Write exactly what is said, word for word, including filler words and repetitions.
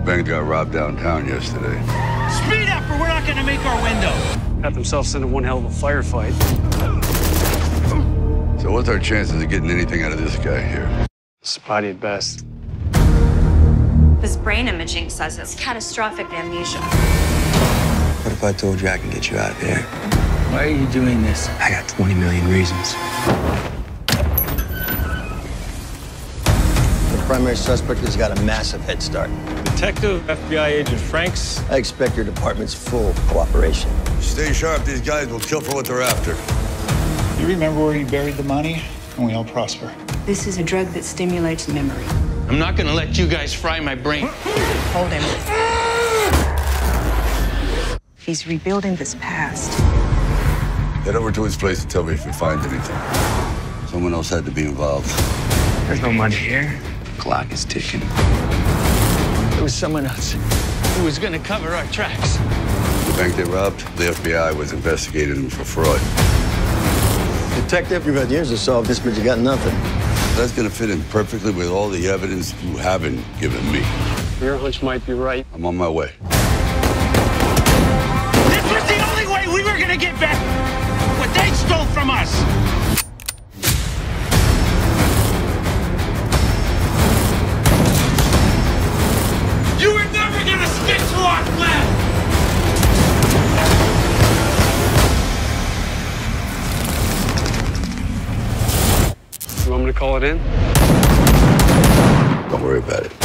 Bank got robbed downtown yesterday. Speed up or we're not gonna make our window. Got themselves into one hell of a firefight. So what's our chances of getting anything out of this guy here? Spotty at best. This brain imaging says it's catastrophic amnesia. What if I told you I can get you out of here? Why are you doing this? I got twenty million reasons. The primary suspect has got a massive head start. Detective, F B I agent Franks. I expect your department's full cooperation. Stay sharp. These guys will kill for what they're after. You remember where you buried the money, and we all prosper. This is a drug that stimulates memory. I'm not gonna let you guys fry my brain. Hold him. He's rebuilding this past. Head over to his place and tell me if you find anything. Someone else had to be involved. There's no money here. Clock is ticking. It was someone else who was gonna cover our tracks. The bank they robbed, the F B I was investigating them for fraud. Detective, you've had years to solve this, but you got nothing. That's gonna fit in perfectly with all the evidence you haven't given me. Your hunch might be right. I'm on my way. This was the only way we were gonna get back what they stole from us. You were never gonna stick to our plan. You want me to call it in? Don't worry about it.